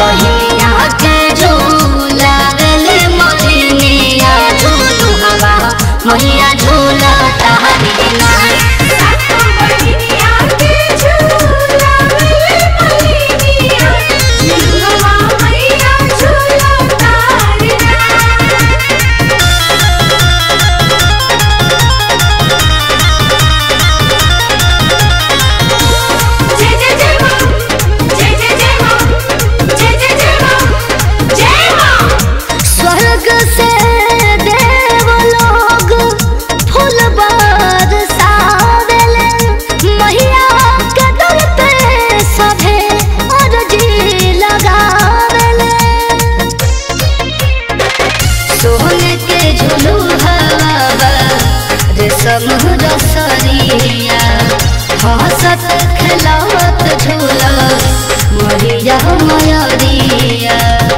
बहिनिया के झूला गले मोहिनिया झूलू हवा मैया झूला तारी ना रसरिया हंसत खिलावत झूला मरिया मयरिया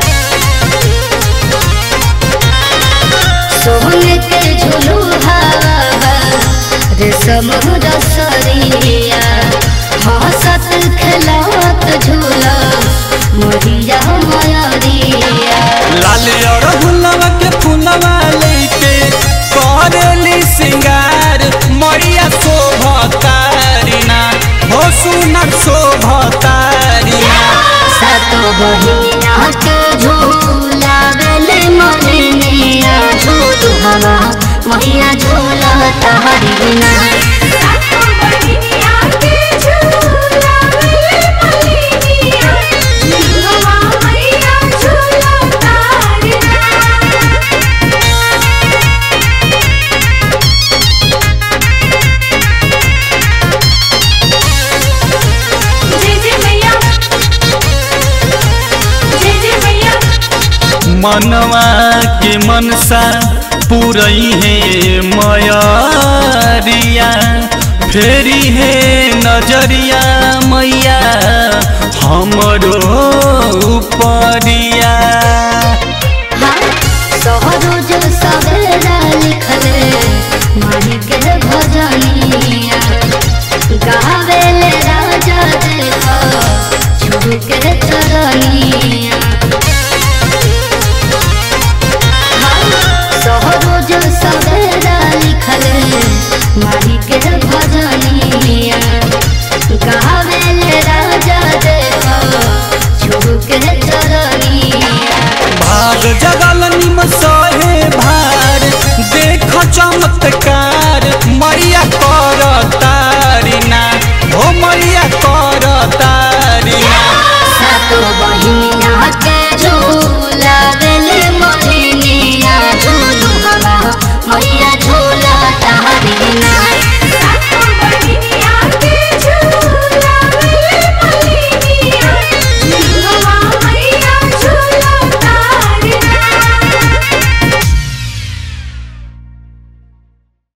सोने के झूलू हवा रेशम रसरिया हंसत खिलावत झूला मरिया मयरिया लाल और गुलाब के फूलवा लेके करेली सिंगार मैया शोभतारिना हो सुनर शोभतारिना सातो बहिनिया के झूला गले मोहिनिया झूलू हवा मैया झूला तारी ना मनवा के मनसा पूरई है मयरिया फेरी है नजरिया मैया हमरो उपरिया सहरोज सवेरा लिखले माही के भजनिया गावेले राजा देखो छुड़ के चरनिया सहरोज सवेरा लिखले माही के भजनिया गावेले राजा देखो छुड़ के चरनिया भाग जगल निम सहे भार देख चमत्कार मैया करत